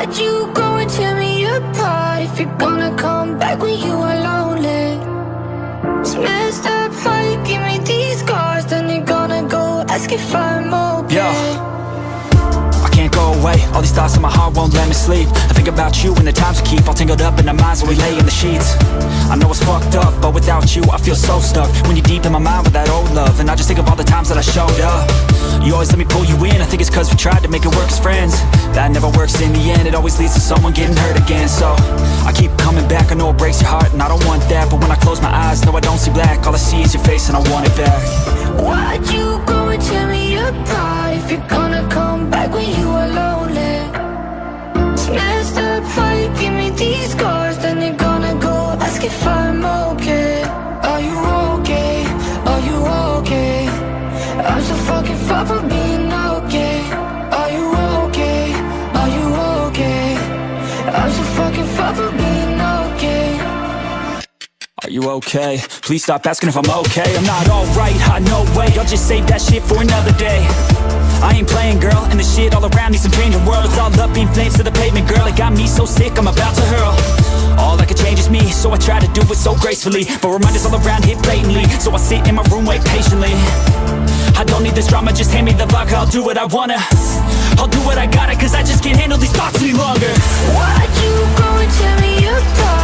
Why'd you go and tear me apart? If you're gonna come back when you are lonely. It's messed up how you give me these scars, then you're gonna go ask if I'm okay. Yeah, I can't go away. All these thoughts in my heart won't let me sleep. I think about you and the times we keep all tangled up in our minds when we lay in the sheets. I know it's fucked up, but without you I feel so stuck. When you're deep in my mind with that old love, and I just think of all the times that I showed up. You always let me pull you in. I think it's cause we tried to make it work as friends. That never works in the end. It always leads to someone getting hurt again. So I keep coming back. I know it breaks your heart and I don't want that, but when I close my eyes, no I don't see black. All I see is your face and I want it back. Why'd you go and tear me apart? If you're gonna come back when you are lonely. It's messed up how you give me these scars, then you're gonna go ask if I'm okay. Are you okay? Are you okay? I'm so fucking far from being okay. Are you okay? Are you okay? I'm so fucking far from being okay. Are you okay? Please stop asking if I'm okay. I'm not alright, no way. I'll just save that shit for another day. I ain't playing, girl, and the shit all around needs some changing worlds. All up in flames to the pavement, girl. It got me so sick, I'm about to hurl. All I can change is me, so I try to do it so gracefully. But reminders all around hit blatantly, so I sit in my room, wait patiently. I don't need this drama, just hand me the vodka. I'll do what I wanna, I'll do what I gotta, cause I just can't handle these thoughts any longer. Why'd you go and tear me apart?